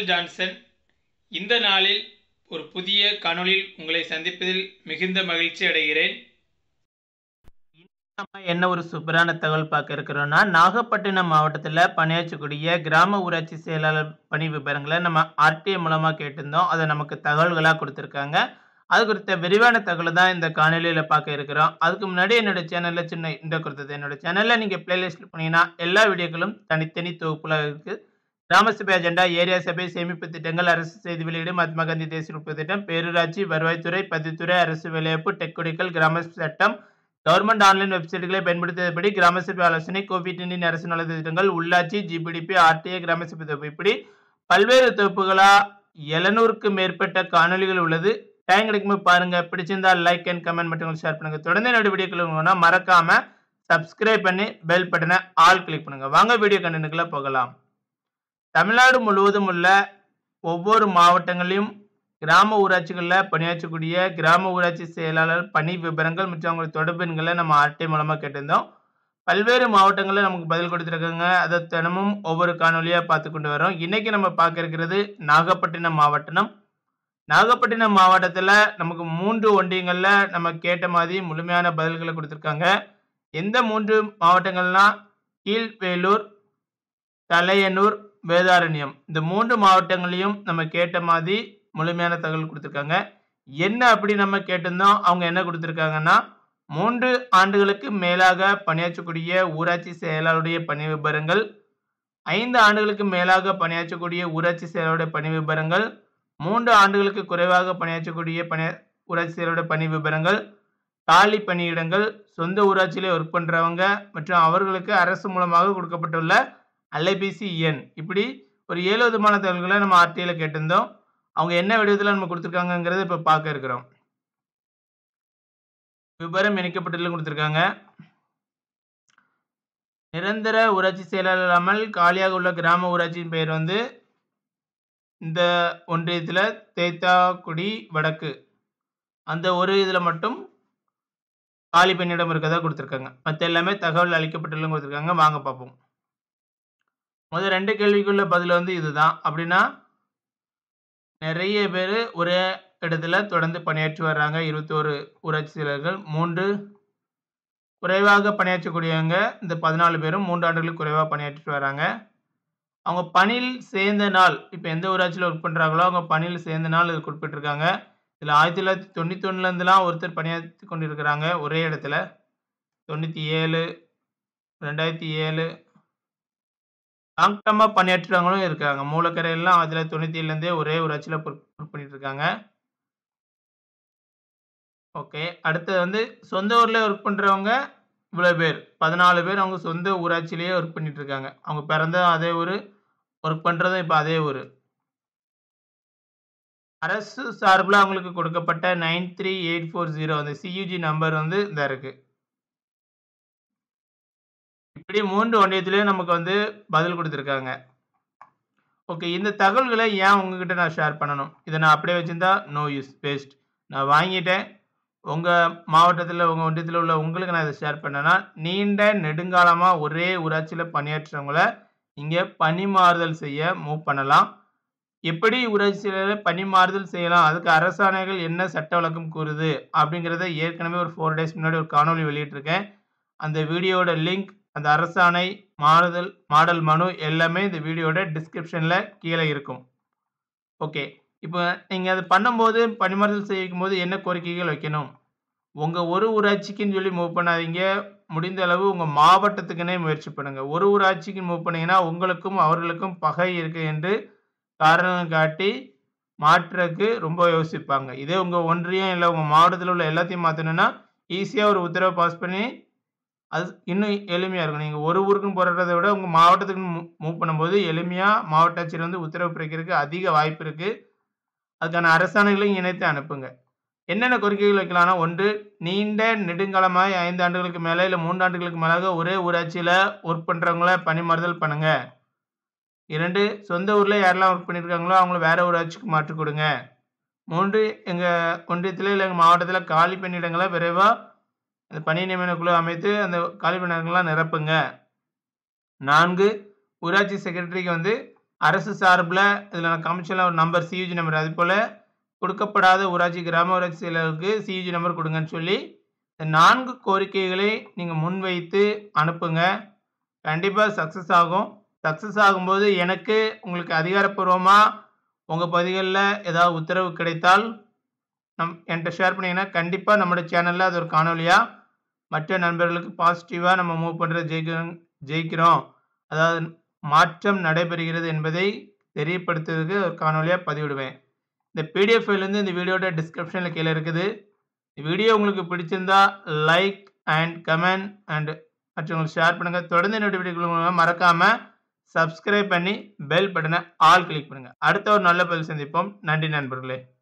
Michael Johnson. இந்த நாளில் ஒரு புதிய காணொளியில் உங்களை சந்திப்பதில் மிகுந்த மகிழ்ச்சி அடைகிறேன். நம்ம என்ன ஒரு சூப்பரான தகவல் பார்க்க இருக்கிறோம்னா, நாகப்பட்டினம் மாவட்டத்தில் பணியாற்றக்கூடிய கிராம ஊராட்சி செயலாளர் பணி விவரங்களை நம்ம ஆர்டிஐ மூலமா கேட்டிருந்தோம். அதை நமக்கு தகவல்களாக கொடுத்துருக்காங்க. அது குறித்த விரிவான தகவல் தான் இந்த காணொலியில் பார்க்க இருக்கிறோம். அதுக்கு முன்னாடி என்னோட சேனலில் சின்ன இன்ட்ரோ கொடுத்தது. என்னோட சேனலில் நீங்கள் பிளேலிஸ்ட் போனீங்கன்னா எல்லா வீடியோக்களும் தனித்தனி தொகுப்புல இருக்குது. கிராம சபை அஜெண்டா, ஏரியா சபை, சேமிப்பு திட்டங்கள், அரசு செய்தி வெளியீடு, மகாத்மா காந்தி தேசிய உற்பத்தி திட்டம், பேரூராட்சி, வருவாய்த்துறை, பதிவுத்துறை, அரசு வேலைவாய்ப்பு, டெக் குடிக்கல், கிராம சட்டம், கவர்மெண்ட் ஆன்லைன் வெப்சைட்டுகளை பயன்படுத்தியபடி கிராம சபை ஆலோசனை, கோவிட்-19 அரசு நலத்திட்டங்கள், உள்ளாட்சி, ஜிபிடிபி, ஆர்டிஐ, கிராம சபை தொகுப்பு, இப்படி பல்வேறு தொகுப்புகளா 700க்கு மேற்பட்ட காணொலிகள் உள்ளது. டைம் கிடைக்கும்போது பாருங்க. பிடிச்சிருந்தா லைக் அண்ட் கமெண்ட் மட்டும் ஷேர் பண்ணுங்க. தொடர்ந்து என்னோட வீடியோக்கள் மறக்காம சப்ஸ்கிரைப் பண்ணி பெல் பட்டனை ஆல் கிளிக் பண்ணுங்க. வாங்க வீடியோ கண்டென்ட்குள்ள போகலாம். தமிழ்நாடு முழுவதும் உள்ள ஒவ்வொரு மாவட்டங்களிலும் கிராம ஊராட்சிகளில் பணியாற்றக்கூடிய கிராம ஊராட்சி செயலாளர் பணி விவரங்கள் மற்றும் அவங்களோட தொடர்பு எண்களை நம்ம ஆர்டிஐ மூலமாக கேட்டிருந்தோம். பல்வேறு மாவட்டங்களில் நமக்கு பதில் கொடுத்துருக்காங்க. அதை தினமும் ஒவ்வொரு காணொலியாக பார்த்து கொண்டு வரோம். இன்னைக்கு நம்ம பார்க்க இருக்கிறது நாகப்பட்டினம் மாவட்டம். நாகப்பட்டினம் மாவட்டத்தில் நமக்கு 3 ஒன்றியங்களில் நம்ம கேட்ட மாதிரி முழுமையான பதில்களை கொடுத்துருக்காங்க. எந்த 3 மாவட்டங்கள்னா கீழ்வேலூர், தலையனூர், வேதாரண்யம். இந்த 3 மாவட்டங்களையும் நம்ம கேட்ட மாதிரி முழுமையான தகவல் கொடுத்துருக்காங்க. என்ன அப்படி நம்ம கேட்டிருந்தோம், அவங்க என்ன கொடுத்துருக்காங்கன்னா 3 ஆண்டுகளுக்கு மேலாக பணியாற்றக்கூடிய ஊராட்சி செயலாளருடைய பணி விபரங்கள், 5 ஆண்டுகளுக்கு மேலாக பணியாற்றக்கூடிய ஊராட்சி செயலாளருடைய பணி விபரங்கள், 3 ஆண்டுகளுக்கு குறைவாக பணியாற்றக்கூடிய ஊராட்சி செயலாளருடைய பணி விபரங்கள், காலி பணியிடங்கள், சொந்த ஊராட்சியிலே ஒர்க் பண்ணுறவங்க மற்றும் அவர்களுக்கு அரசு மூலமாக கொடுக்கப்பட்டுள்ள அலைபேசி எண், இப்படி ஒரு 7 விதமான தகவல்களை நம்ம ஆர்டிஐல கேட்டிருந்தோம். அவங்க என்ன வடிவத்தில் நம்ம கொடுத்துருக்காங்கிறத இப்போ பார்க்க இருக்கிறோம். விபரம் இணைக்கப்பட்டுள்ள கொடுத்துருக்காங்க. நிரந்தர ஊராட்சி செயலாளர் இல்லாமல் காலியாக உள்ள கிராம ஊராட்சியின் பெயர் இந்த ஒன்றியத்தில் தேத்தாக்குடி வடக்கு, அந்த ஒரு இதில் மட்டும் காலி பணியிடம் இருக்கதா கொடுத்துருக்காங்க. மற்ற எல்லாமே தகவல் அளிக்கப்பட்டுள்ள கொடுத்துருக்காங்க. வாங்க பார்ப்போம். முதல் 2 கேள்விக்குள்ள பதில் இதுதான். அப்படின்னா நிறைய பேர் ஒரே இடத்துல தொடர்ந்து பணியாற்றி வர்றாங்க. 21 ஊராட்சி செயலர்கள். 3 குறைவாக பணியாற்றக்கூடியவங்க இந்த 14 பேரும் 3 ஆண்டுகளுக்கு குறைவாக பணியாற்றிட்டு வராங்க. அவங்க பணியில் சேர்ந்த நாள், இப்போ எந்த ஊராட்சியில் ஒர்க் பண்ணுறாங்களோ அவங்க பணியில் சேர்ந்த நாள் இது குறிப்பிட்டிருக்காங்க. இதில் 1991 ஒருத்தர் பணியாற்றி கொண்டிருக்கிறாங்க ஒரே இடத்துல. 97, 2007 லாங் டர்மாக பணியாற்றுறவங்களும் இருக்காங்க. மூலக்கரையெல்லாம் 1997லேருந்தே ஒரே ஊராட்சியில் ஒர்க் பண்ணிட்டு இருக்காங்க. ஓகே, அடுத்தது சொந்த ஊரில் ஒர்க் பண்ணுறவங்க இவ்வளோ பேர், 14 பேர் அவங்க சொந்த ஊராட்சியிலேயே ஒர்க் பண்ணிட்டு இருக்காங்க. அவங்க பிறந்த அதே ஊர், ஒர்க் பண்ணுறதும் இப்போ அதே ஊர். அரசு சார்பில் அவங்களுக்கு கொடுக்கப்பட்ட 93840 அந்த சியூஜி நம்பர் இந்த இருக்கு. இப்படி 3 ஒன்றியத்திலேயே நமக்கு பதில் கொடுத்துருக்காங்க. ஓகே, இந்த தகவல்களை ஏன் உங்ககிட்ட நான் ஷேர் பண்ணணும்? இதை நான் அப்படியே வச்சுருந்தா நோ யூஸ், வேஸ்ட். நான் வாங்கிட்டேன். உங்கள் மாவட்டத்தில் உங்கள் ஒன்றியத்தில் உள்ள உங்களுக்கு நான் இதை ஷேர் பண்ணேன்னா, நீண்ட நெடுங்காலமாக ஒரே ஊராட்சியில் பணியாற்றுறவங்கள இங்கே பணிமாறுதல் செய்ய மூவ் பண்ணலாம். எப்படி ஊராட்சி செயலாளர் பணிமாறுதல் செய்யலாம், அதுக்கு அரசாணைகள் என்ன சட்ட வழக்கம் கூறுது அப்படிங்கிறத ஏற்கனவே ஒரு 4 days முன்னாடி ஒரு காணொலி வெளியிட்டிருக்கேன். அந்த வீடியோட லிங்க், அந்த அரசாணை, மாடல் மனு எல்லாமே இந்த வீடியோட டிஸ்கிரிப்ஷனில் கீழே இருக்கும். ஓகே, இப்போ நீங்கள் அது பண்ணும்போது பணிமாறுதல் செய்யும் போது என்ன கோரிக்கைகள் வைக்கணும்? உங்கள் ஒரு ஊராட்சிக்குன்னு சொல்லி மூவ் பண்ணாதீங்க. முடிந்த அளவு உங்கள் மாவட்டத்துக்குன்னே முயற்சி பண்ணுங்கள். ஒரு ஊராட்சிக்கு மூவ் பண்ணிங்கன்னா உங்களுக்கும் அவர்களுக்கும் பகை இருக்குது என்று காரணம் காட்டி மாற்றுறதுக்கு ரொம்ப யோசிப்பாங்க. இதே உங்கள் ஒன்றியம் இல்லை உங்கள் மாவட்டத்தில் உள்ள எல்லாத்தையும் மாற்றணுன்னா ஈஸியாக ஒரு உத்தரவை பாஸ் பண்ணி அது இன்னும் எளிமையாக இருக்கும். நீங்கள் ஒரு ஊருக்குன்னு போராடுறதை விட உங்கள் மாவட்டத்துக்கு மூவ் பண்ணும்போது எளிமையாக மாவட்ட ஆட்சியர் உத்தரவு பிறக்கிறதுக்கு அதிக வாய்ப்பு இருக்குது. அதுக்கான அரசாணைகளையும் இணைத்து அனுப்புங்க. என்னென்ன கோரிக்கைகள் வைக்கலாம்னா, 1, நீண்ட நெடுங்காலமாக 5 ஆண்டுகளுக்கு மேலே இல்லை 3 ஆண்டுகளுக்கு மேலாக ஒரே ஊராட்சியில் ஒர்க் பண்ணுறவங்கள பணிமாறுதல் பண்ணுங்க. 2, சொந்த ஊரில் யாரெல்லாம் ஒர்க் பண்ணியிருக்காங்களோ அவங்கள வேற ஊராட்சிக்கு மாற்றி கொடுங்க. 3, எங்கள் ஒன்றியத்தில் இல்லை எங்கள் மாவட்டத்தில் காலி பணியிடங்களை விரைவாக அந்த பணி நியமன குழு அமைத்து அந்த காலி பணியிடங்கள்லாம் நிரப்புங்க. 4, ஊராட்சி செக்ரட்டரிக்கு அரசு சார்பில் இதில் நான் காமிச்சல ஒரு நம்பர் சியூஜி நம்பர், அது போல் கொடுக்கப்படாத ஊராட்சி கிராம ஊராட்சி செயலருக்கு சியூஜி நம்பர் கொடுங்கன்னு சொல்லி இந்த 4 கோரிக்கைகளை நீங்கள் முன்வைத்து அனுப்புங்க. கண்டிப்பாக சக்ஸஸ் ஆகும். சக்ஸஸ் ஆகும்போது எனக்கு உங்களுக்கு அதிகாரப்பூர்வமாக உங்கள் பகுதிகளில் ஏதாவது உத்தரவு கிடைத்தால் என்கிட்ட ஷேர் பண்ணிங்கன்னா கண்டிப்பாக நம்மளோட சேனலில் அது ஒரு காணொலியாக மற்ற நண்பர்களுக்கு பாசிட்டிவாக நம்ம மூவ் பண்ணுறது ஜெயிக்கிறோம், அதாவது மாற்றம் நடைபெறுகிறது என்பதை தெரியப்படுத்துறதுக்கு ஒரு காணொலியாக பதிவிடுவேன். இந்த பிடிஎஃப் ஃபைல் இந்த வீடியோட டிஸ்கிரிப்ஷனில் கீழே இருக்குது. வீடியோ உங்களுக்கு பிடிச்சிருந்தா லைக் அண்ட் கமெண்ட் அண்ட் மற்றவங்களுக்கு ஷேர் பண்ணுங்கள். தொடர்ந்து நோட்டிஃபிகேஷன் மறக்காமல் சப்ஸ்கிரைப் பண்ணி பெல் பட்டனை ஆல் கிளிக் பண்ணுங்கள். அடுத்த ஒரு நல்ல பதில் சந்திப்போம். நன்றி நண்பர்களே.